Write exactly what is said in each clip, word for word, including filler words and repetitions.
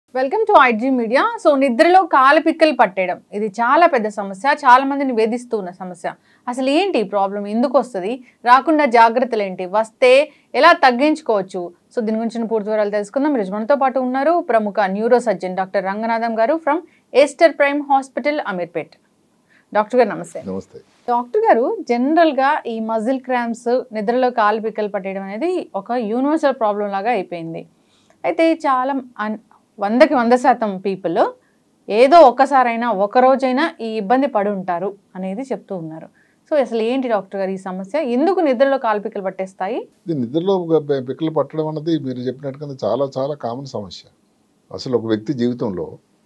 Welcome to IG media. So నిద్రలో కాలు పిక్కలు పట్టేయడం ఇది చాలా పెద్ద సమస్య, చాలా మందిని వేధిస్తూ ఉన్న సమస్య. అసలు ఏంటి ప్రాబ్లం, ఎందుకు వస్తుంది, రాకుండా జాగ్రత్తలు ఏంటి, వస్తే ఎలా తగ్గించుకోవచ్చు? సో దీని గురించి పూర్తి వివరాలు తెలుసుకుందాం. ఈరోజు మనతో పాటు ఉన్నారు ప్రముఖ న్యూరో సర్జన్ డాక్టర్ రంగనాథం గారు from Aster Prime hospital, Ameerpet. Doctor గారు నమస్తే. నమస్తే డాక్టర్ గారు, జనరల్గా ఈ మజిల్ క్రాంప్స్, నిద్రలో కాలు పిక్కలు పట్టేయడం అనేది ఒక యూనివర్సల్ ప్రాబ్లం లాగా అయిపోయింది. అయితే చాలా వందకి వంద శాతం పీపుల్ ఏదో ఒక్కసారైనా ఒకరోజైనా ఈ ఇబ్బంది పడి ఉంటారు అనేది చెప్తూ ఉన్నారు. సో అసలు ఏంటి డాక్టర్ గారు ఈ సమస్య, ఎందుకు నిద్రలో కాలు పిక్కలు పట్టేస్తాయి? నిద్రలో పిక్కలు పట్టడం అన్నది మీరు చెప్పినట్టుగా చాలా చాలా కామన్ సమస్య. అసలు ఒక వ్యక్తి జీవితంలో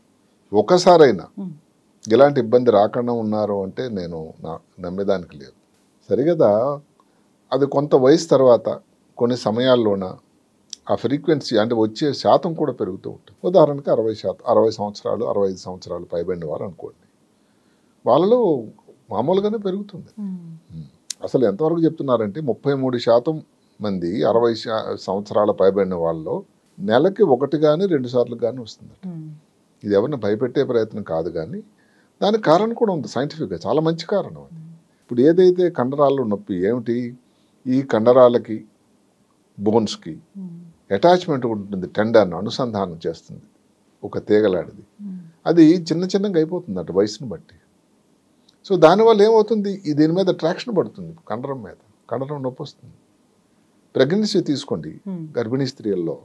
ఒకసారైనా ఇలాంటి ఇబ్బంది రాకుండా ఉన్నారు అంటే నేను నా నమ్మేదానికి లేదు. సరిగదా అది కొంత వయసు తర్వాత కొన్ని సమయాల్లోన ఆ ఫ్రీక్వెన్సీ అంటే వచ్చే శాతం కూడా పెరుగుతూ ఉంటుంది. ఉదాహరణకి అరవై శాతం అరవై సంవత్సరాలు అరవై ఐదు సంవత్సరాలు పైబడిన వారు అనుకోండి, వాళ్ళలో మామూలుగానే పెరుగుతుంది. అసలు ఎంతవరకు చెప్తున్నారంటే ముప్పై మూడు శాతం మంది అరవై సంవత్సరాల పైబడిన వాళ్ళలో నెలకి ఒకటి కానీ రెండు సార్లు కానీ వస్తుంది. ఇది ఎవరిని భయపెట్టే ప్రయత్నం కాదు, కానీ దానికి కారణం కూడా ఉంది సైంటిఫిక్గా, చాలా మంచి కారణం అది. ఇప్పుడు ఏదైతే కండరాల్లో నొప్పి ఏమిటి, ఈ కండరాలకి బోన్స్కి అటాచ్మెంట్ ఉంటుంది, టెండర్న్ అనుసంధానం చేస్తుంది ఒక తీగలాడిది. అది చిన్న చిన్నగా అయిపోతుంది అటు వయసును బట్టి. సో దానివల్ల ఏమవుతుంది, ఈ దీని మీద ట్రాక్షన్ పడుతుంది, కండరం మీద కండరం నొప్పి వస్తుంది. ప్రెగ్నెన్సీ తీసుకోండి, గర్భిణీ స్త్రీల్లో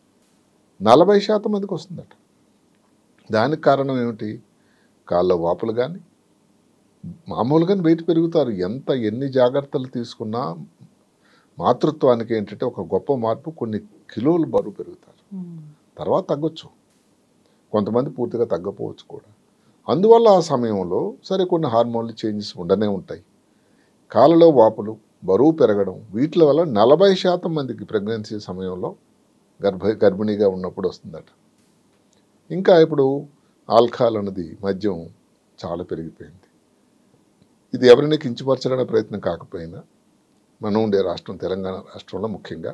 నలభై శాతం మందికి వస్తుందట. దానికి కారణం ఏమిటి, కాళ్ళ వాపులు కానీ మామూలుగానే వెయిట్ పెరుగుతారు. ఎంత ఎన్ని జాగ్రత్తలు తీసుకున్నా మాతృత్వానికి ఏంటంటే ఒక గొప్ప మార్పు, కొన్ని కిలోలు బరువు పెరుగుతారు, తర్వాత తగ్గొచ్చు, కొంతమంది పూర్తిగా తగ్గపోవచ్చు కూడా. అందువల్ల ఆ సమయంలో సరే కొన్ని హార్మోన్లు చేంజెస్ ఉండనే ఉంటాయి. కాళ్ళలో వాపులు, బరువు పెరగడం, వీటి వల్ల నలభై శాతం మందికి ప్రెగ్నెన్సీ సమయంలో గర్భ గర్భిణీగా ఉన్నప్పుడు వస్తుందట. ఇంకా ఇప్పుడు ఆల్కహాల్ అన్నది, మద్యం చాలా పెరిగిపోయింది. ఇది ఎవరిని కించపరచడానికి ప్రయత్నం కాకపోయినా మనం ఉండే రాష్ట్రం తెలంగాణ రాష్ట్రంలో ముఖ్యంగా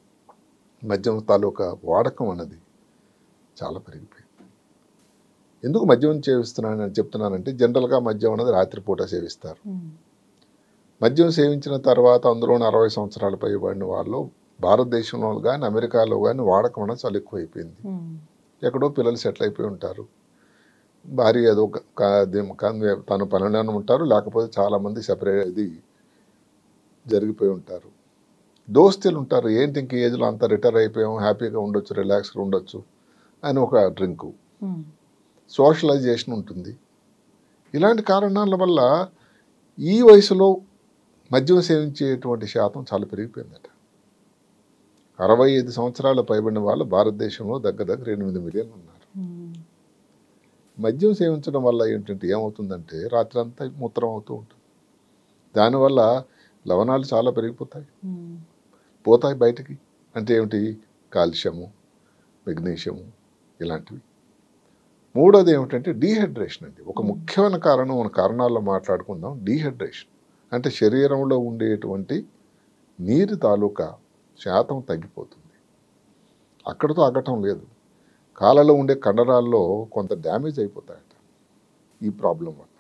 మద్యం తాలూకా వాడకం అన్నది చాలా పెరిగిపోయింది. ఎందుకు మద్యం సేవిస్తున్నానని చెప్తున్నానంటే, జనరల్గా మద్యం అనేది రాత్రిపూట సేవిస్తారు. మద్యం సేవించిన తర్వాత అందులోని అరవై సంవత్సరాల పైబడిన వాళ్ళు భారతదేశంలో కానీ అమెరికాలో కానీ వాడకం అనేది చాలా ఎక్కువ అయిపోయింది. ఎక్కడో పిల్లలు సెటిల్ అయిపోయి ఉంటారు, భార్య ఏదో తను పనిలోనే ఉంటారు, లేకపోతే చాలామంది సెపరేట్ ఇది జరిగిపోయి ఉంటారు. దోస్తులు ఉంటారు, ఏంటి ఇంక ఏజ్లో అంతా రిటైర్ అయిపోయాము, హ్యాపీగా ఉండొచ్చు, రిలాక్స్గా ఉండొచ్చు అని ఒక డ్రింకు, సోషలైజేషన్ ఉంటుంది. ఇలాంటి కారణాల వల్ల ఈ వయసులో మద్యం సేవించేటువంటి శాతం చాలా పెరిగిపోయిందట. అరవై ఐదు సంవత్సరాల పైబడిన వాళ్ళు భారతదేశంలో దగ్గర దగ్గర ఎనిమిది మిలియన్లు ఉన్నారు. మద్యం సేవించడం వల్ల ఏంటంటే ఏమవుతుందంటే రాత్రి అంతా మూత్రం అవుతూ ఉంటుంది. దానివల్ల లవణాలు చాలా పెరిగిపోతాయి, పోతాయి బయటికి. అంటే ఏమిటి, కాల్షియము, మెగ్నీషియము ఇలాంటివి. మూడోది ఏమిటంటే డీహైడ్రేషన్ అండి. ఒక ముఖ్యమైన కారణం, మన కారణాల్లో మాట్లాడుకుందాం. డీహైడ్రేషన్ అంటే శరీరంలో ఉండేటువంటి నీరు తాలూకా శాతం తగ్గిపోతుంది. అక్కడితో ఆగటం లేదు, కాళ్ళలో ఉండే కండరాల్లో కొంత డ్యామేజ్ అయిపోతాయట ఈ ప్రాబ్లం వల్ల.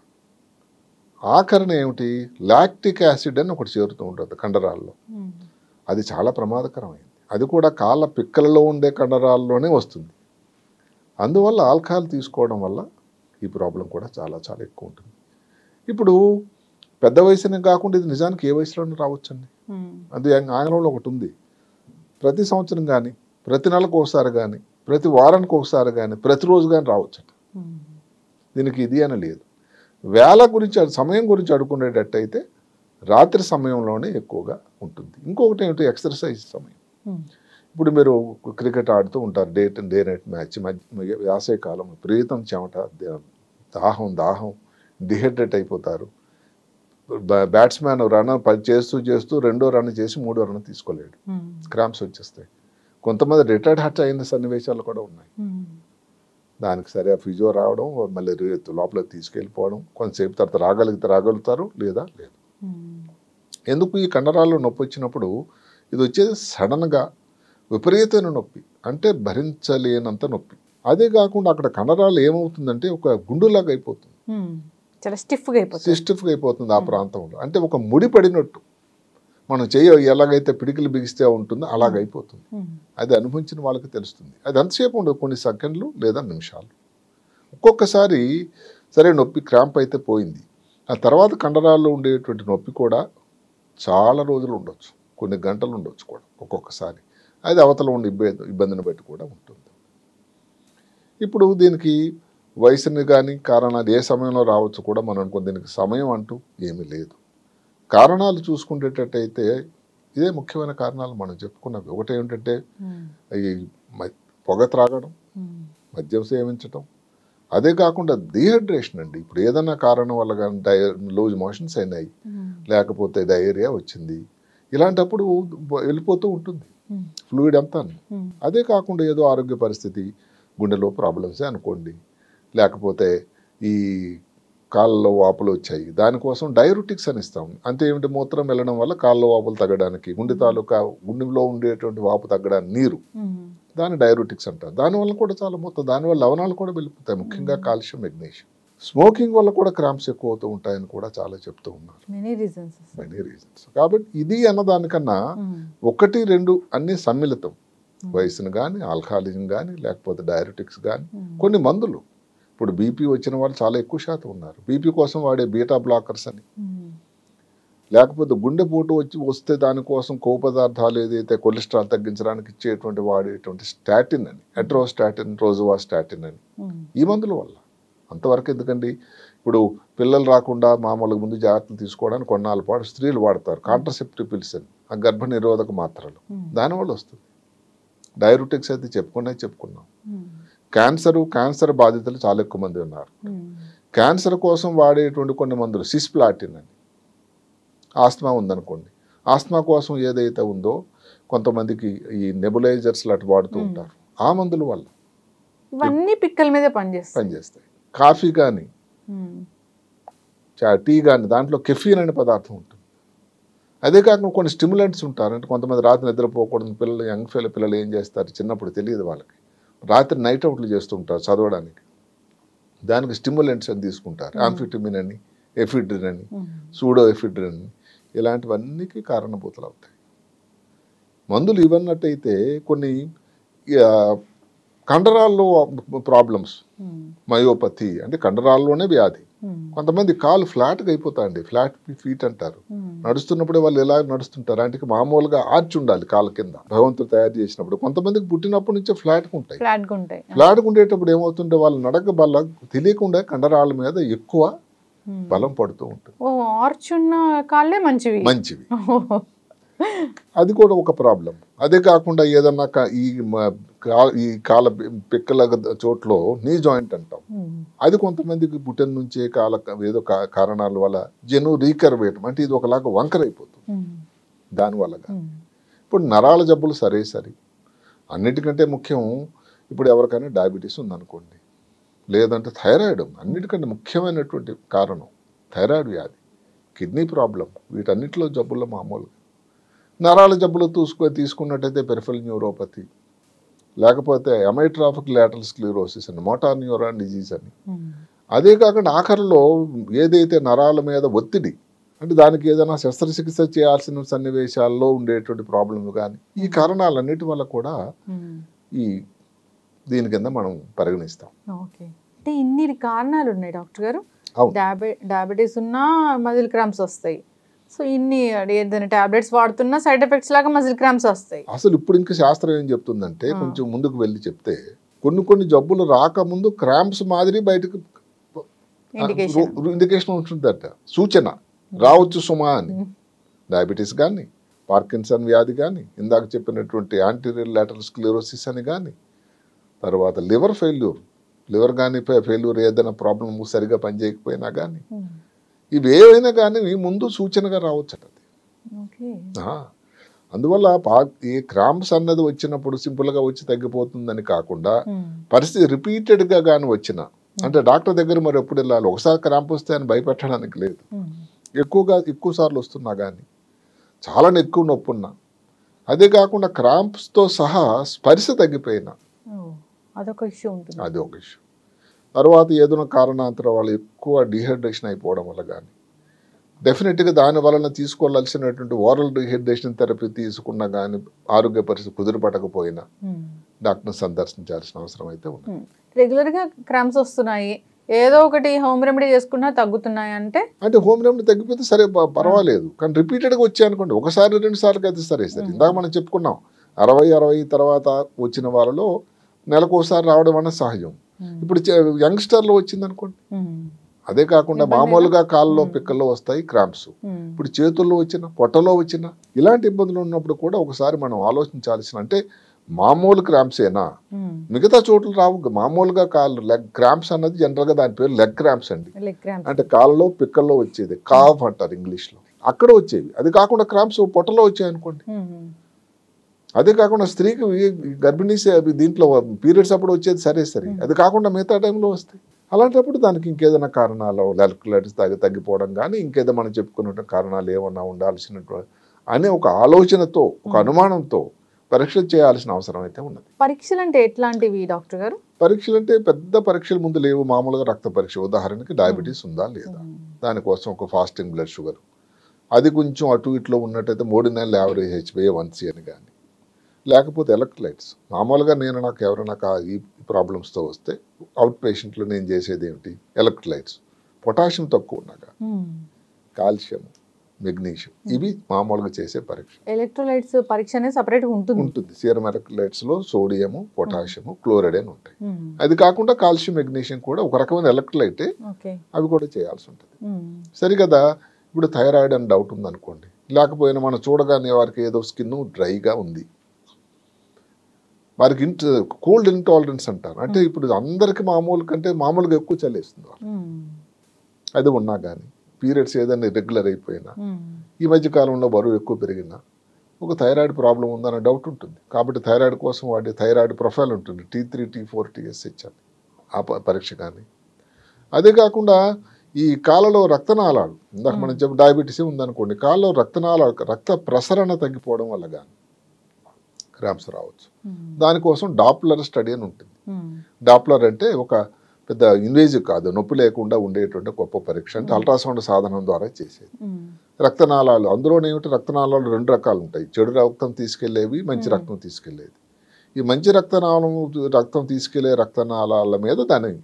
ఆఖరణ ఏమిటి, లాక్టిక్ యాసిడ్ అని ఒకటి చేరుతూ ఉంటుంది కండరాల్లో. అది చాలా ప్రమాదకరమైంది. అది కూడా కాళ్ళ పిక్కలలో ఉండే కండరాల్లోనే వస్తుంది. అందువల్ల ఆల్కహాల్ తీసుకోవడం వల్ల ఈ ప్రాబ్లం కూడా చాలా చాలా ఎక్కువ ఉంటుంది. ఇప్పుడు పెద్ద వయసునే కాకుండా ఇది నిజానికి ఏ వయసులోనే రావచ్చండి. అది ఆంగ్లంలో ఒకటి ఉంది, ప్రతి సంవత్సరం కానీ, ప్రతి నెలకు ఒకసారి కానీ, ప్రతి వారానికి ఒకసారి కానీ, ప్రతిరోజు కానీ రావచ్చట. దీనికి ఇది అని లేదు. వేళ గురించి, సమయం గురించి అడుక్కునేటట్టయితే రాత్రి సమయంలోనే ఎక్కువగా ఉంటుంది. ఇంకొకటి ఏమిటి, ఎక్సర్సైజ్ సమయం. ఇప్పుడు మీరు క్రికెట్ ఆడుతూ ఉంటారు, డే డే నైట్ మ్యాచ్, వేసవికాలం విపరీతం చెమట, దాహం దాహం డిహైడ్రేట్ అయిపోతారు. బ్యాట్స్మెన్ రన్ చేస్తూ చేస్తూ రెండో రన్ చేసి మూడో రన్ తీసుకోలేడు, క్రాంప్స్ వచ్చేస్తాయి. కొంతమంది రిటైర్డ్ హర్ట్ అయిన సన్నివేశాలు కూడా ఉన్నాయి. దానికి సరే ఫిజియో రావడం, మళ్ళీ లోపలికి తీసుకెళ్ళిపోవడం, కొంతసేపు తర్వాత రాగలిగితే రాగలుగుతారు, లేదా లేదు. ఎందుకు ఈ కండరాల్లో నొప్పి వచ్చినప్పుడు ఇది వచ్చేది సడన్గా విపరీతమైన నొప్పి, అంటే భరించలేనంత నొప్పి. అదే కాకుండా అక్కడ కండరాలు ఏమవుతుందంటే ఒక గుండులాగా అయిపోతుంది, చాలా స్టిఫ్గా అయిపోతుంది, స్టిఫ్గా అయిపోతుంది ఆ ప్రాంతంలో. అంటే ఒక ముడి పడినట్టు, మనం చెయ్య ఎలాగైతే పిడికిలు బిగిస్తే ఉంటుందో అలాగైపోతుంది. అది అనుభవించిన వాళ్ళకి తెలుస్తుంది. అది ఎంతసేపు ఉండదు, కొన్ని సెకండ్లు లేదా నిమిషాలు. ఒక్కొక్కసారి సరే నొప్పి క్రాంప్ అయితే పోయింది, ఆ తర్వాత కండరాల్లో ఉండేటువంటి నొప్పి కూడా చాలా రోజులు ఉండొచ్చు, కొన్ని గంటలు ఉండొచ్చు కూడా ఒక్కొక్కసారి. అది అవతల ఉండే ఇబ్బంది ఇబ్బందిని బట్టి కూడా ఉంటుంది. ఇప్పుడు దీనికి వయసుని కానీ కారణాలు ఏ సమయంలో రావచ్చు కూడా మనం అనుకో, దీనికి సమయం అంటూ ఏమీ లేదు. కారణాలు చూసుకునేటట్టయితే ఇదే ముఖ్యమైన కారణాలు మనం చెప్పుకున్నవి. ఒకటి ఏంటంటే ఈ పొగ త్రాగడం, మద్యం సేవించడం, అదే కాకుండా డీహైడ్రేషన్ అండి. ఇప్పుడు ఏదైనా కారణం వల్ల కానీ డై లూజ్ మోషన్స్ అయినాయి, లేకపోతే డయేరియా వచ్చింది, ఇలాంటప్పుడు వెళ్ళిపోతూ ఉంటుంది ఫ్లూయిడ్ అంతా. అదే కాకుండా ఏదో ఆరోగ్య పరిస్థితి, గుండెలో ప్రాబ్లమ్సే అనుకోండి, లేకపోతే ఈ కాళ్ళలో వాపులు వచ్చాయి, దానికోసం డైరుటిక్స్ అని ఇస్తాం. అంటే ఏమిటి, మూత్రం వెళ్ళడం వల్ల కాళ్ళలో వాపులు తగ్గడానికి, గుండె తాలూకా గుండెలో ఉండేటువంటి వాపు తగ్గడానికి నీరు, దాన్ని డైరుటిక్స్ అంటారు. దానివల్ల కూడా చాలా మొత్తం, దానివల్ల లవణాలు కూడా వెళ్ళిపోతాయి, ముఖ్యంగా కాల్షియం, మెగ్నీషియం. స్మోకింగ్ వల్ల కూడా క్రాంప్స్ ఎక్కువ అవుతూ ఉంటాయని కూడా చాలా చెప్తూ ఉన్నారు. మెనీ రీజన్స్ మెనీ రీజన్స్ కాబట్టి ఇది అన్నదానికన్నా ఒకటి రెండు అన్ని సమ్మిళితం. వయసును కానీ, ఆల్కహాలిజం కానీ, లేకపోతే డైరెటిక్స్ కానీ, కొన్ని మందులు. ఇప్పుడు బీపీ వచ్చిన వాళ్ళు చాలా ఎక్కువ శాతం ఉన్నారు, బీపీ కోసం వాడే బీటా బ్లాకర్స్ అని, లేకపోతే గుండెపోటు వచ్చి వస్తే దానికోసం కొవ్వు పదార్థాలు ఏదైతే కొలెస్ట్రాల్ తగ్గించడానికి ఇచ్చేటువంటి వాడేటువంటి స్టాటిన్ అని, అట్రోస్టాటిన్, రోజువాస్టాటిన్ అని, ఈ మందుల వల్ల. అంతవరకు ఎందుకండి, ఇప్పుడు పిల్లలు రాకుండా మామూలుగా ముందు జాగ్రత్తలు తీసుకోవడానికి కొన్నాళ్ళ పాటు స్త్రీలు వాడతారు కాంట్రసెప్టివ్ పిల్స్ అని, ఆ గర్భ నిరోధక మాత్రలు, దానివల్ల వస్తుంది. డైరుటిక్స్ అయితే చెప్పుకునే చెప్పుకున్నాం. క్యాన్సరు, క్యాన్సర్ బాధితులు చాలా ఎక్కువ మంది ఉన్నారు. క్యాన్సర్ కోసం వాడేటువంటి కొన్ని మందులు, సిస్ప్లాటిన్ అని, ఆస్మా ఉందనుకోండి, ఆస్మా కోసం ఏదైతే ఉందో కొంతమందికి ఈ నెబులైజర్స్ లాంటి వాడుతూ ఉంటారు, ఆ మందుల వల్ల ఇవన్నీ పిక్కల మీద పనిచేస్తాయి పనిచేస్తాయి కాఫీ కానీ టీ కానీ, దాంట్లో కెఫీన్ అనే పదార్థం ఉంటుంది. అదే కాకుండా కొన్ని స్టిమ్యులెంట్స్ ఉంటారు. అంటే కొంతమంది రాత్రి నిద్రపోకూడదు పిల్లలు, యంగ్ ఫీల్ పిల్లలు ఏం చేస్తారు, చిన్నప్పుడు తెలియదు వాళ్ళకి, రాత్రి నైట్ అవుట్లు చేస్తుంటారు చదవడానికి, దానికి స్టిమ్యులెంట్స్ అని తీసుకుంటారు, ఆంఫిటమిన్ అని, ఎఫిడ్రిన్ అని, సూడో ఎఫిడ్రిన్ అని, ఇలాంటివన్నీకి కారణభూతులు అవుతాయి మందులు. ఇవన్నట్టయితే కొన్ని కండరాల్లో ప్రాబ్లమ్స్, మయోపతి అంటే కండరాల్లోనే వ్యాధి. కొంతమంది కాలు ఫ్లాట్గా అయిపోతాయండి, ఫ్లాట్ ఫీట్ అంటారు. నడుస్తున్నప్పుడే వాళ్ళు ఎలా నడుస్తుంటారు అంటే మామూలుగా ఆర్చ్ ఉండాలి కాళ్ళ కింద, భగవంతుడు తయారు చేసినప్పుడు. కొంతమందికి పుట్టినప్పటి నుంచే ఫ్లాట్గా ఉంటాయి. ఫ్లాట్గా ఉండేటప్పుడు ఏమవుతుంటే వాళ్ళు నడక బల్ల తెలియకుండా కండరాల మీద ఎక్కువ బలం పడుతూ ఉంటుంది. మంచివి అది కూడా ఒక ప్రాబ్లం. అదే కాకుండా ఏదన్నా ఈ ఈ కాళ్ళ పిక్కల చోట్లో నీ జాయింట్ అంటాం, అది కొంతమందికి పుట్టిన నుంచే కాల ఏదో కారణాల వల్ల జను రీకర్ వేయటం, అంటే ఇది ఒకలాగా వంకర అయిపోతుంది దానివల్ల. ఇప్పుడు నరాల జబ్బులు సరే సరే, అన్నిటికంటే ముఖ్యం ఇప్పుడు ఎవరికైనా డయాబెటీస్ ఉందనుకోండి, లేదంటే థైరాయిడ్, అన్నిటికంటే ముఖ్యమైనటువంటి కారణం థైరాయిడ్ వ్యాధి, కిడ్నీ ప్రాబ్లం, వీటన్నిటిలో జబ్బుల్లో మామూలుగా. నరాల జబ్బులు చూసుకు తీసుకున్నట్టయితే పెరిఫెరల్ న్యూరోపతి, లేకపోతే అమైట్రాఫిక్ లాటరల్ స్క్లెరోసిస్ అని, మోటార్ న్యూరాన్ డిజీజ్ అని. అదే కాకుండా ఆఖరిలో ఏదైతే నరాల మీద ఒత్తిడి, అంటే దానికి ఏదైనా శస్త్రచికిత్స చేయాల్సిన సన్నివేశాల్లో ఉండేటువంటి ప్రాబ్లం కానీ, ఈ కారణాలన్నిటి వల్ల కూడా ఈ దీని కింద మనం పరిగణిస్తాం. ఓకే, అంటే ఇన్ని కారణాలు ఉన్నాయి డాక్టర్ గారు. డయాబెటీస్ ఉన్నా మజిల్ క్రాంప్స్ వస్తాయి, సో ఇన్ని ఏదైనా టాబ్లెట్స్ వాడుతున్నా సైడ్ ఎఫెక్ట్స్ లాగా మజిల్ క్రాంప్స్ వస్తాయి. అసలు ఇప్పుడు ఇంకా శాస్త్రం ఏం చెప్తుందంటే, కొంచెం ముందుకు వెళ్ళి చెప్తే కొన్ని కొన్ని జబ్బులు రాకముందు క్రాంప్స్ మాదిరి బయటకు ఇండికేషన్ ఉంటుందట, సూచన రావచ్చు సుమా అని. డయాబెటీస్ కానీ, పార్కిన్సన్ వ్యాధి కానీ, ఇందాక చెప్పినటువంటి యాంటీరియర్ లాటరల్ స్క్లెరోసిస్ అని కానీ, తర్వాత లివర్ ఫెయిల్యూర్, లివర్ కానీ ఫెయిల్యూర్ ఏదైనా ప్రాబ్లం సరిగా పనిచేయకపోయినా కానీ, ఇవి ఏవైనా కానీ ముందు సూచనగా రావచ్చు అది. అందువల్ల ఈ క్రాంప్స్ అన్నది వచ్చినప్పుడు సింపుల్గా వచ్చి తగ్గిపోతుందని కాకుండా, పరిస్థితి రిపీటెడ్గా కానీ వచ్చిన, అంటే డాక్టర్ దగ్గర మరి ఎప్పుడు వెళ్ళాలి, ఒకసారి క్రాంప్ వస్తే అని భయపెట్టడానికి లేదు, ఎక్కువగా ఎక్కువ సార్లు వస్తున్నా కానీ, చాలా ఎక్కువ నొప్పి ఉన్నా, అదే కాకుండా క్రాంప్స్తో సహా స్పర్శ తగ్గిపోయినా, అదొక ఇష్యూ ఉంటుంది. అది ఒక ఇష్యూ. తర్వాత ఏదైనా కారణాంతరం వాళ్ళు ఎక్కువ డిహైడ్రేషన్ అయిపోవడం వల్ల కానీ, డెఫినెట్గా దాని వలన తీసుకోవాల్సినటువంటి ఓరల్ డిహైడ్రేషన్ థెరపీ తీసుకున్నా కానీ ఆరోగ్య పరిస్థితి కుదిరిపడకపోయినా డాక్టర్ని సందర్శించాల్సిన అవసరం అయితే ఉంది. రెగ్యులర్గా క్రాంప్స్ వస్తున్నాయి, ఏదో ఒకటి హోమ్ రెమెడీ చేసుకున్నా తగ్గుతున్నాయి అంటే అంటే హోమ్ రెమెడీ తగ్గిపోతే సరే పర్వాలేదు, కానీ రిపీటెడ్గా వచ్చాయనుకోండి, ఒకసారి రెండు సార్లు అయితే సరే సరే ఇందాక మనం చెప్పుకున్నాం అరవై అరవై తర్వాత వచ్చిన వాళ్ళలో నెలకు ఒకసారి రావడం అన్నది సహజం. ఇప్పుడు యంగ్స్టర్లో వచ్చింది అనుకోండి, అదే కాకుండా మామూలుగా కాళ్ళలో పిక్కల్లో వస్తాయి క్రాంప్స్, ఇప్పుడు చేతుల్లో వచ్చిన పొట్టలో వచ్చిన ఇలాంటి ఇబ్బందులు ఉన్నప్పుడు కూడా ఒకసారి మనం ఆలోచించాల్సిన, అంటే మామూలు క్రాంప్స్ ఏనా, మిగతా చోట్ల రావు. మామూలుగా కాళ్ళు లెగ్ క్రాంప్స్ అన్నది జనరల్ గా దాని పేరు లెగ్ క్రాంప్స్ అండి, అంటే కాళ్ళలో పిక్కల్లో వచ్చేది కాఫ్ అంటారు ఇంగ్లీష్ లో, అక్కడ వచ్చేవి. అది కాకుండా క్రాంప్స్ పొట్టలో వచ్చాయి అనుకోండి, అదే కాకుండా స్త్రీకి గర్భిణీ దీంట్లో పీరియడ్స్ అప్పుడు వచ్చేది సరే సరే, అది కాకుండా మిగతా టైంలో వస్తాయి. అలాంటప్పుడు దానికి ఇంకేదైనా కారణాలు ఎలక్ట్రోలైట్స్ తగ్గి తగ్గిపోవడం కానీ ఇంకేదో మనం చెప్పుకున్న కారణాలు ఏమన్నా ఉండాల్సినటువంటి అనే ఒక ఆలోచనతో ఒక అనుమానంతో పరీక్షలు చేయాల్సిన అవసరం అయితే ఉన్నది. పరీక్షలు అంటే ఎట్లాంటివి డాక్టర్ గారు? పరీక్షలు అంటే పెద్ద పరీక్షలు ముందు లేవు, మామూలుగా రక్త పరీక్ష, ఉదాహరణకి డయాబెటీస్ ఉందా లేదా, దానికోసం ఒక ఫాస్టింగ్ బ్లడ్ షుగర్, అది కొంచెం అటు ఇట్లో ఉన్నట్టయితే మూడు నెలల యావరేజ్ హెచ్బిఏ వన్ సి అని కానీ, లేకపోతే ఎలక్ట్రోలైట్స్. మామూలుగా నేను నాకు ఎవరైనా ఈ ప్రాబ్లమ్స్తో వస్తే అవుట్ పేషెంట్లో నేను చేసేది ఏమిటి, ఎలక్ట్రోలైట్స్, పొటాషియం తక్కువ ఉన్నాగా, కాల్షియం, మెగ్నీషియం, ఇవి మామూలుగా చేసే పరీక్ష. ఎలక్ట్రోలైట్స్ పరీక్ష అనేది సపరేట్గా ఉంటుంది ఉంటుంది సీరం ఎలక్ట్రోలైట్స్లో సోడియము, పొటాషియము, క్లోరైడ్ అని ఉంటాయి. అది కాకుండా కాల్షియం, మెగ్నీషియం కూడా ఒక రకమైన ఎలక్ట్రోలైటే, అవి కూడా చేయాల్సి ఉంటుంది. సరికదా. ఇప్పుడు థైరాయిడ్ అని డౌట్ ఉందనుకోండి, లేకపోయినా మనం చూడగానే వారికి ఏదో స్కిన్ డ్రైగా ఉంది, వారికి ఇంట కోల్డ్ ఇంటాలరెన్స్ అంటారు, అంటే ఇప్పుడు అందరికి మామూలు కంటే మామూలుగా ఎక్కువ చలేస్తుంది వాళ్ళు, అది ఉన్నా కానీ పీరియడ్స్ ఏదైనా రెగ్యులర్ అయిపోయినా, ఈ మధ్య కాలంలో బరువు ఎక్కువ పెరిగినా ఒక థైరాయిడ్ ప్రాబ్లం ఉందన్న డౌట్ ఉంటుంది. కాబట్టి థైరాయిడ్ కోసం వాడే థైరాయిడ్ ప్రొఫైల్ ఉంటుంది, T three T four TSH అని, ఆ పరీక్ష కానీ. అదే కాకుండా ఈ కాళ్ళలో రక్తనాళాలు, ఇందాక మనం చెప్పి డయాబెటీస్ ఉందనుకోండి, కాళ్ళలో రక్తనాళాలు రక్త ప్రసరణ తగ్గిపోవడం వల్ల కానీ క్రాంప్స్ రావచ్చు. దానికోసం డాప్లర్ స్టడీ అని ఉంటుంది. డాప్లర్ అంటే ఒక పెద్ద ఇన్వేజివ్ కాదు, నొప్పి లేకుండా ఉండేటువంటి గొప్ప పరీక్ష, అంటే అల్ట్రాసౌండ్ సాధనం ద్వారా చేసేది. రక్తనాళాలు, అందులోనే ఏమిటి రక్తనాళాలు రెండు రకాలు ఉంటాయి, చెడు రక్తం తీసుకెళ్లేవి, మంచి రక్తం తీసుకెళ్లేది. ఈ మంచి రక్తనాళం రక్తం తీసుకెళ్లే రక్తనాళాల మీద దాని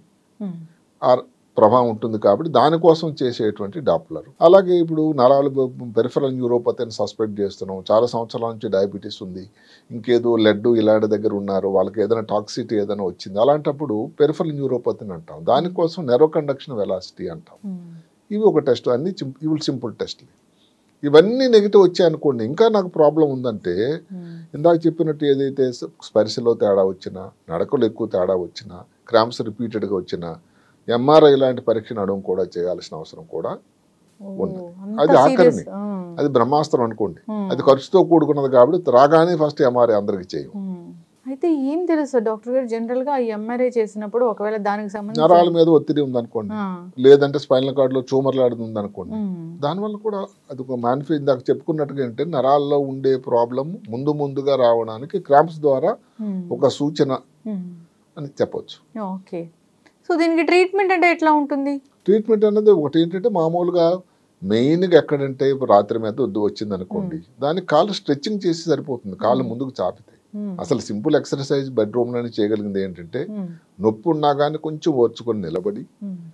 ప్రభావం ఉంటుంది, కాబట్టి దానికోసం చేసేటువంటి డాప్లర్. అలాగే ఇప్పుడు నరాలు పెరిఫరల్ న్యూరోపతి అని సస్పెక్ట్ చేస్తున్నాం, చాలా సంవత్సరాల నుంచి డయాబెటీస్ ఉంది, ఇంకేదో లెడ్ ఇలాంటి దగ్గర ఉన్నారు, వాళ్ళకి ఏదైనా టాక్సిటీ ఏదైనా వచ్చింది, అలాంటప్పుడు పెరిఫరల్ న్యూరోపతి అని అంటాం. దానికోసం నెరో కండక్షన్ వెలాసిటీ అంటాం. ఇవి ఒక టెస్ట్, అన్ని ఇవి సింపుల్ టెస్ట్లు. ఇవన్నీ నెగిటివ్ వచ్చాయనుకోండి, ఇంకా నాకు ప్రాబ్లం ఉందంటే ఇందాక చెప్పినట్టు ఏదైతే స్పర్శలో తేడా వచ్చినా, నడకలు ఎక్కువ తేడా వచ్చినా, క్రాంప్స్ రిపీటెడ్గా వచ్చినా, ఎంఆర్ఐ లాంటి పరీక్ష నడుము కూడా చేయాల్సిన అవసరం కూడా ఉన్నది. అది ఆఖరిని, అది బ్రహ్మాస్త్రం అనుకోండి, అది ఖర్చుతో కూడుకున్నది కాబట్టి రాగానే ఫస్ట్ ఎంఆర్ఐ అందరికి చేయం. అయితే ఏం తెలుసు డాక్టర్ గారు, జనరల్ గా ఎంఆర్ఐ చేసినప్పుడు ఒకవేళ దానికి సంబంధించి నరాల మీద ఒత్తిడి ఉందనుకోండి, లేదంటే స్పైనల్ కార్డులో ట్యూమర్లాడుతుంది ఉందనుకోండి, దానివల్ల కూడా అది ఒక మ్యానిఫె ఇందాక చెప్పుకున్నట్టుగా ఏంటంటే నరాల్లో ఉండే ప్రాబ్లం ముందు ముందుగా రావడానికి క్రాంప్స్ ద్వారా ఒక సూచన అని చెప్పొచ్చు. ఓకే, సో దీనికి ట్రీట్మెంట్ అంటే ఎట్లా ఉంటుంది? ట్రీట్మెంట్ అనేది ఒకటి ఏంటంటే మామూలుగా మెయిన్గా ఎక్కడంటే రాత్రి మీద వద్దు వచ్చింది అనుకోండి, దానికి కాళ్ళు స్ట్రెచ్చింగ్ చేసి సరిపోతుంది, కాళ్ళు ముందుకు చాపితే. అసలు సింపుల్ ఎక్సర్సైజ్ బెడ్రూమ్లోనే చేయగలిగింది ఏంటంటే నొప్పి ఉన్నా కానీ కొంచెం ఓర్చుకొని నిలబడి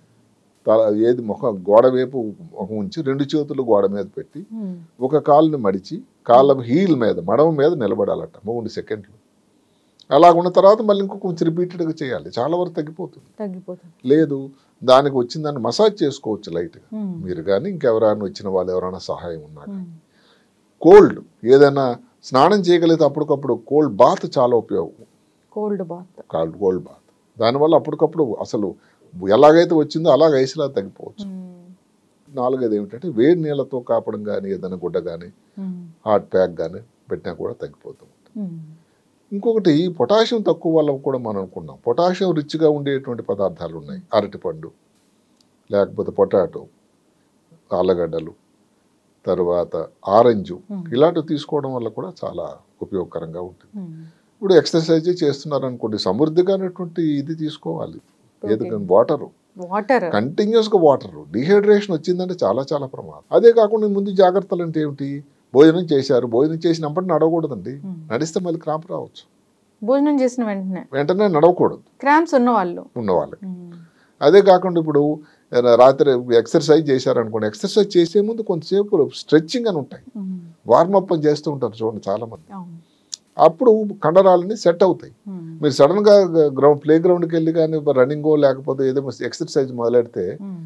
ఏది ముఖం గోడ వైపు ముఖం ఉంచి రెండు చేతులు గోడ మీద పెట్టి ఒక కాలుని మడిచి కాళ్ళ హీల్ మీద మడమ మీద నిలబడాలట మూడు సెకండ్లు. అలా ఉన్న తర్వాత మళ్ళీ ఇంకో కొంచెం రిపీటెడ్గా చేయాలి, చాలా వరకు తగ్గిపోతుంది. తగ్గిపోతుంది లేదు దానికి వచ్చిందని మసాజ్ చేసుకోవచ్చు లైట్గా మీరు కానీ ఇంకెవరైనా వచ్చిన వాళ్ళు ఎవరైనా సహాయం ఉన్నా. కోల్డ్ ఏదైనా స్నానం చేయగలిగితే అప్పటికప్పుడు కోల్డ్ బాత్ చాలా ఉపయోగం. Cold bath cold cold bath దానివల్ల అప్పటికప్పుడు అసలు ఎలాగైతే వచ్చిందో అలాగ ఐసులా తగ్గిపోవచ్చు. నాలుగైదు ఏమిటంటే వేడి నీళ్ళతో కాపడం కానీ ఏదైనా గుడ్డ కానీ హాట్ ప్యాక్ కానీ పెట్టినా కూడా తగ్గిపోతూ ఉంటుంది. ఇంకొకటి పొటాషియం తక్కువ వల్ల కూడా మనం అనుకున్నాం, పొటాషియం రిచ్గా ఉండేటువంటి పదార్థాలు ఉన్నాయి, అరటిపండు లేకపోతే పొటాటో, ఆలుగడ్డలు, తర్వాత ఆరెంజు, ఇలాంటివి తీసుకోవడం వల్ల కూడా చాలా ఉపయోగకరంగా ఉంటుంది. ఇప్పుడు ఎక్సర్సైజ్ చేస్తున్నారు అనుకోండి, సమృద్ధిగా అనేటువంటి ఇది తీసుకోవాలి, ఏది వాటరు, వాటర్ కంటిన్యూస్గా వాటర్. డిహైడ్రేషన్ వచ్చిందంటే చాలా చాలా ప్రమాదం. అదే కాకుండా ముందు జాగ్రత్తలు అంటే ఏమిటి, భోజనం చేశారు, భోజనం చేసినప్పుడు నడవకూడదండి, నడిస్తే మళ్ళీ క్రాంప్ రావచ్చు. భోజనం చేసిన వెంటనే వెంటనే నడవకూడదు క్రాంప్స్ ఉన్నవాళ్ళు ఉన్నవాళ్ళకి. అదే కాకుండా ఇప్పుడు రాత్రి ఎక్సర్సైజ్ చేశారనుకోండి, ఎక్సర్సైజ్ చేసే ముందు కొంతసేపు స్ట్రెచ్చింగ్ అని ఉంటాయి, వార్మప్ అని చేస్తూ ఉంటారు చూడండి చాలా మంది. అప్పుడు కండరాలని సెట్ అవుతాయి. మీరు సడన్ గా గ్రౌండ్ ప్లే గ్రౌండ్కి వెళ్ళి కానీ రన్నింగో లేకపోతే ఏదో ఎక్సర్సైజ్ మొదలెడితే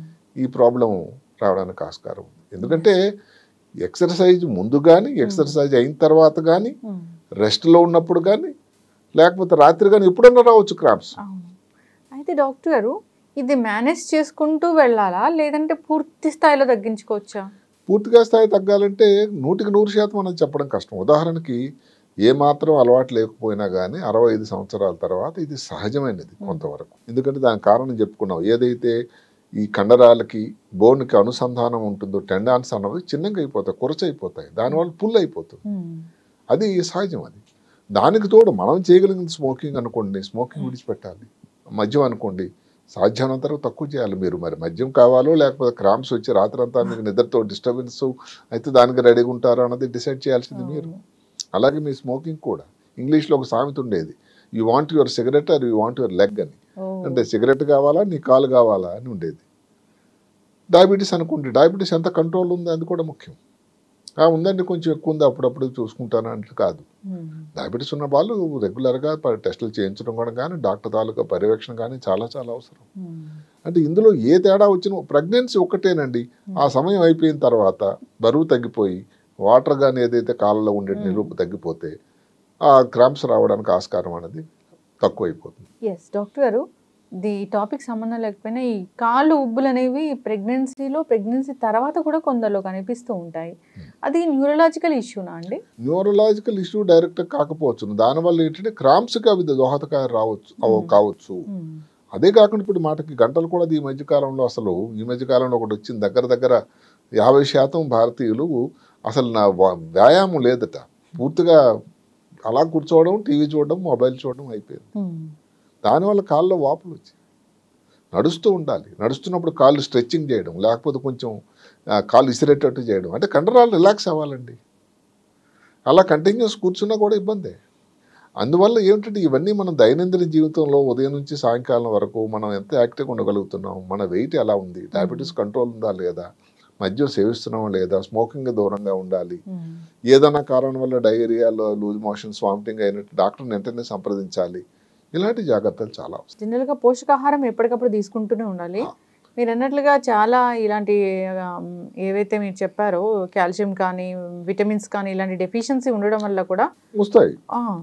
ఈ ప్రాబ్లం రావడానికి ఆస్కారం ఉంది. ఎందుకంటే ఎక్సర్సైజ్ ముందు కానీ ఎక్సర్సైజ్ అయిన తర్వాత కానీ రెస్ట్లో ఉన్నప్పుడు కానీ లేకపోతే రాత్రి కానీ ఎప్పుడన్నా రావచ్చు క్రాంప్స్. అయితే డాక్టర్ గారు ఇది మేనేజ్ చేసుకుంటూ వెళ్ళాలా లేదంటే పూర్తి స్థాయిలో తగ్గించుకోవచ్చా? పూర్తిగా స్థాయి తగ్గాలంటే నూటికి నూరు శాతం అనేది చెప్పడం కష్టం. ఉదాహరణకి ఏ మాత్రం అలవాటు లేకపోయినా కానీ అరవై ఐదు సంవత్సరాల తర్వాత ఇది సహజమైనది కొంతవరకు. ఎందుకంటే దానికి కారణం చెప్పుకున్నాం, ఏదైతే ఈ కండరాలకి బోన్కి అనుసంధానం ఉంటుందో టెండాన్స్ అన్నవి చిన్నగా అయిపోతాయి, కురచైపోతాయి, దానివల్ల పుల్ అయిపోతుంది. అది సహజం. అది దానికి తోడు మనం చేయగలిగిన స్మోకింగ్ అనుకోండి, స్మోకింగ్ విడిచిపెట్టాలి. మద్యం అనుకోండి, సాధ్యమైనంత వరకు తక్కువ చేయాలి. మీరు మరి మద్యం కావాలో లేకపోతే క్రాంప్స్ వచ్చి రాత్రంతా మీకు నిద్రతో డిస్టర్బెన్స్ అయితే దానికి రెడీగా ఉంటారో అన్నది డిసైడ్ చేయాల్సింది మీరు. అలాగే మీ స్మోకింగ్ కూడా, ఇంగ్లీష్లో ఒక సామెత ఉండేది, you want your cigarette or you want your leg అని. అంటే సిగరెట్ కావాలా నీ కాలు కావాలా అని ఉండేది. డయాబెటీస్ అనుకోండి, డయాబెటీస్ ఎంత కంట్రోల్ ఉంది అది కూడా ముఖ్యం. ఉందండి కొంచెం ఎక్కువ ఉంది అప్పుడప్పుడు చూసుకుంటాను అంటే కాదు. డయాబెటీస్ ఉన్న వాళ్ళు రెగ్యులర్గా టెస్టులు చేయించడం కూడా కానీ డాక్టర్ తాలూకా పర్యవేక్షణ కానీ చాలా చాలా అవసరం. అంటే ఇందులో ఏ తేడా వచ్చినా ప్రెగ్నెన్సీ ఒక్కటేనండి, ఆ సమయం అయిపోయిన తర్వాత బరువు తగ్గిపోయి వాటర్ కానీ ఏదైతే కాళ్ళలో ఉండే నిలుపు తగ్గిపోతే ఆ క్రాంప్స్ రావడానికి ఆస్కారం అనేది తక్కువైపోతుంది. ఎస్ డాక్టర్ గారు, ది టాపిక్ సంబంధం లేకపోయినా ఈ కాళ్ళు ఉబ్బులు అనేవి ప్రెగ్నెన్సీలో ప్రెగ్నెన్సీ తర్వాత కూడా కొందరిలో కనిపిస్తూ ఉంటాయి. అది న్యూరలాజికల్ ఇష్యూనా అండి? న్యూరలాజికల్ ఇష్యూ డైరెక్ట్ కాకపోవచ్చు, దానివల్ల ఏంటంటే క్రాంప్స్కి అవి దోహదకాయ రావచ్చు కావచ్చు. అదే కాకుండా ఇప్పుడు మాటకి గంటలు కూడా ఈ మధ్యకాలంలో అసలు ఈ మధ్యకాలంలో ఒకటి వచ్చింది, దగ్గర దగ్గర యాభై శాతం భారతీయులు అసలు నా వ్యాయామం లేదట, పూర్తిగా అలా కూర్చోవడం, టీవీ చూడడం, మొబైల్ చూడడం అయిపోయింది. దానివల్ల కాళ్ళలో వాపులు వచ్చాయి. నడుస్తూ ఉండాలి, నడుస్తున్నప్పుడు కాళ్ళు స్ట్రెచ్చింగ్ చేయడం, లేకపోతే కొంచెం కాళ్ళు ఇసిరేటట్టు చేయడం, అంటే కండరాలు రిలాక్స్ అవ్వాలండి. అలా కంటిన్యూస్ కూర్చున్నా కూడా ఇబ్బందే. అందువల్ల ఏమిటంటే ఇవన్నీ మనం దైనందిన జీవితంలో ఉదయం నుంచి సాయంకాలం వరకు మనం ఎంత యాక్టివ్గా ఉండగలుగుతున్నాం, మన వెయిట్ ఎలా ఉంది, డయాబెటీస్ కంట్రోల్ ఉందా లేదా, మద్యం సేవిస్తున్నామా లేదా, స్మోకింగ్ దూరంగా ఉండాలి, ఏదైనా కారణం వల్ల డయేరియాలో లూజ్ మోషన్స్ వామిటింగ్ అయినట్టు డాక్టర్ని వెంటనే సంప్రదించాలి. ఇలాంటి జాగ్రత్తలు చాలా అవసరం. జనరల్గా పోషకాహారం ఎప్పటికప్పుడు తీసుకుంటూనే ఉండాలి. మీరు అన్నట్లుగా చాలా ఇలాంటి ఏవైతే మీరు చెప్పారో కాల్షియం కానీ విటమిన్స్ కానీ ఇలాంటి డెఫిషియన్సీ ఉండడం వల్ల కూడా వస్తాయి.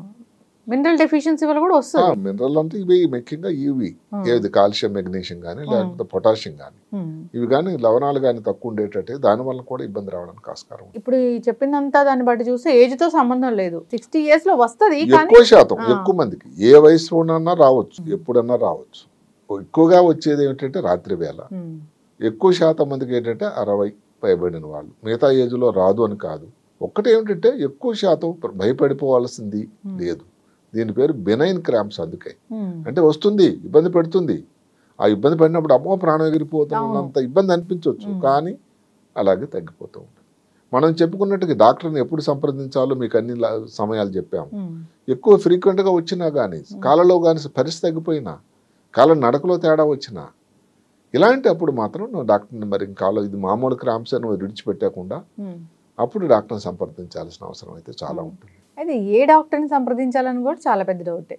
మినరల్ డెఫిషియన్సీ వల్ల కూడా వస్తుంది. మినరల్ అంటే ఇవి ముఖ్యంగా ఇవి ఏది కాల్షియం మెగ్నీషియం కానీ లేకపోతే పొటాషియం కానీ ఇవి కానీ లవణాలు కానీ తక్కువ ఉండేటట్టే దానివల్ల కూడా ఇబ్బంది రావడానికి ఆస్కారం. ఇప్పుడు చెప్పిందంతా దాన్ని బట్టి చూస్తే ఏజ్ తో సంబంధం లేదు, సిక్స్టీ ఇయర్స్ లో వస్తుంది. ఎక్కువ శాతం ఎక్కువ మందికి ఏ వయసులోనన్నా రావచ్చు, ఎప్పుడన్నా రావచ్చు. ఎక్కువగా వచ్చేది ఏమిటంటే రాత్రి వేళ. ఎక్కువ శాతం మందికి ఏంటంటే అరవై పైబడిన వాళ్ళు, మిగతా ఏజ్లో రాదు అని కాదు. ఒక్కటి ఏమిటంటే ఎక్కువ శాతం భయపడిపోవాల్సింది లేదు. దీని పేరు బెనైన్ క్రాంప్స్. అందుకే అంటే వస్తుంది, ఇబ్బంది పెడుతుంది. ఆ ఇబ్బంది పడినప్పుడు అమ్మో ప్రాణం ఎగిరిపోతున్నంత ఇబ్బంది అనిపించవచ్చు, కానీ అలాగే తగ్గిపోతూ ఉంటుంది. మనం చెప్పుకున్నట్టుగా డాక్టర్ని ఎప్పుడు సంప్రదించాలో మీకు అన్ని సమయాలు చెప్పాము. ఎక్కువ ఫ్రీక్వెంట్గా వచ్చినా కానీ, కాళ్ళలో కానీ పరిస్థితి తగ్గిపోయినా, కాళ్ళ నడకలో తేడా వచ్చినా, ఇలాంటి అప్పుడు మాత్రం నువ్వు డాక్టర్ని మరి కాలో ఇది మామూలు క్రాంప్స్ అని విడిచిపెట్టకుండా అప్పుడు డాక్టర్ని సంప్రదించాల్సిన అవసరం అయితే చాలా ఉంటుంది. అయితే ఏ డాక్టర్ని సంప్రదించాలని కూడా చాలా పెద్ద డౌటే.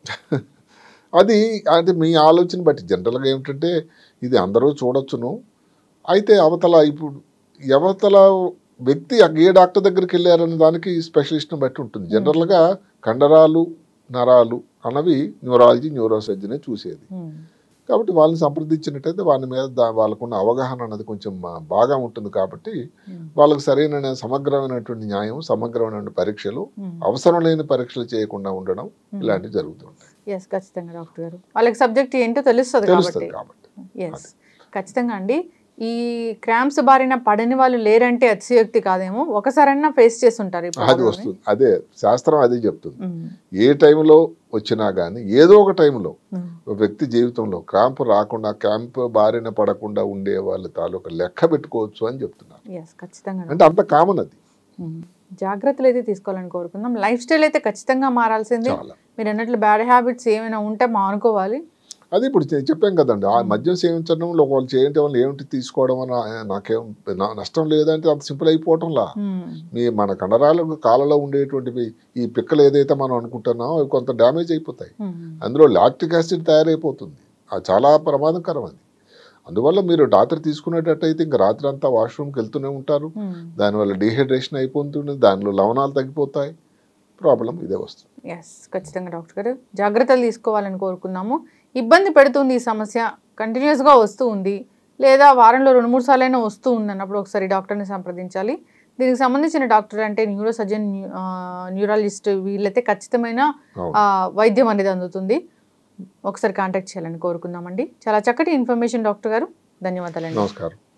అది అంటే మీ ఆలోచన బట్టి జనరల్గా ఏమిటంటే ఇది అందరూ చూడొచ్చును. అయితే అవతల ఇప్పుడు అవతల వ్యక్తి ఏ డాక్టర్ దగ్గరికి వెళ్ళారనే దానికి స్పెషలిస్ట్ని బట్టి ఉంటుంది. జనరల్గా కండరాలు నరాలు అన్నవి న్యూరాలజీ న్యూరోసర్జనే చూసేది. కాబట్టి వాళ్ళని సంప్రదించినట్టయితే వాళ్ళ మీద వాళ్ళకున్న అవగాహన అనేది కొంచెం బాగా ఉంటుంది. కాబట్టి వాళ్ళకి సరైన సమగ్రమైనటువంటి న్యాయం, సమగ్రమైనటువంటి పరీక్షలు, అవసరం లేని పరీక్షలు చేయకుండా ఉండడం ఇలాంటివి జరుగుతుంటాయి. ఎస్ ఖచ్చితంగా డాక్టర్ గారు, వాళ్ళకి సబ్జెక్ట్ ఏంటో తెలుస్తుంది కాబట్టి. కాబట్టి ఎస్ ఖచ్చితంగా అండి. ఈ క్రాంప్స్ బారిన పడని వాళ్ళు లేరంటే అతిశయోక్తి కాదేమో, ఒకసారైనా ఫేస్ చేసి ఉంటారు ఈ అది ప్రాబ్లమ్ని. వస్తుంది. అదే శాస్త్రం అదే చెప్తుంది. ఉమ్, ఏ టైంలో వచ్చినా కానీ ఏదో ఒక టైంలో ఉమ్, ఒక వ్యక్తి జీవితంలో క్రాంప్ రాకుండా క్రాంప్ బారిన పడకుండా ఉండే వాళ్ళ తాలూకా లెక్క పెట్టుకోవచ్చు అని చెప్తున్నారు. yes, ఖచ్చితంగా. అంటే అంత కామన్ అది. ఉమ్, జాగ్రత్తలు అయితే తీసుకోవాలని కోరుకుందాం. లైఫ్ స్టైల్ అయితే ఖచ్చితంగా మారాల్సిందే. చాలా మీరు అన్నట్లు బ్యాడ్ హ్యాబిట్స్ ఏమైనా ఉంటే మానుకోవాలి. అది ఇప్పుడు చె- చెప్పాం కదండి. ఆ మద్యం సేవించడంలో వాళ్ళు చేయటం వల్ల ఏమిటి తీసుకోవడం వల్ల నాకేం నా- నష్టం లేదంటే అంత సింపుల్ అయిపోవటంలా. ఉమ్, మీ మన కండరాలకు కాళ్ళలో ఉండేటువంటివి ఈ పిక్కలు ఏదైతే మనం అనుకుంటున్నామో అవి కొంత డ్యామేజ్ అయిపోతాయి. ఉమ్, అందులో లాక్టిక్ యాసిడ్ తయారైపోతుంది. అది చాలా ప్రమాదకరం అది. అందువల్ల మీరు రాత్రి తీసుకునేటట్టయితే ఇంకా రాత్రి అంతా వాష్రూమ్కి వెళ్తూనే ఉంటారు. ఉమ్. దానివల్ల డీహైడ్రేషన్ అయిపోతుంది, దానిలో లవణాలు తగ్గిపోతాయి, ప్రాబ్లం ఇదే వస్తుంది. ఎస్, ఖచ్చితంగా డాక్టర్ గారు జాగ్రత్తలు తీసుకోవాలని కోరుకున్నాము. ఇబ్బంది పెడుతుంది ఈ సమస్య, కంటిన్యూస్గా వస్తూ ఉంది, లేదా వారంలో రెండు మూడు సార్లు అయినా వస్తూ ఉంది అన్నప్పుడు ఒకసారి డాక్టర్ని సంప్రదించాలి. దీనికి సంబంధించిన డాక్టర్ అంటే న్యూరో సర్జన్, న్యూరాలజిస్ట్, వీళ్ళైతే ఖచ్చితమైన అవును. ఆ, వైద్యం అనేది అందుతుంది. ఒకసారి కాంటాక్ట్ చేయాలని కోరుకుందామండి. చాలా చక్కటి ఇన్ఫర్మేషన్ డాక్టర్ గారు, ధన్యవాదాలండి. నమస్కారం.